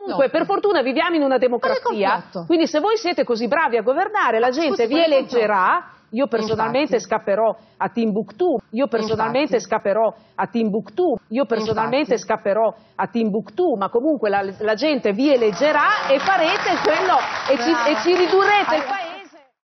Comunque, per fortuna viviamo in una democrazia, quindi se voi siete così bravi a governare, la gente vi eleggerà. Io personalmente scapperò a Timbuktu, ma comunque la gente vi eleggerà e farete quello e ci ridurrete il paese.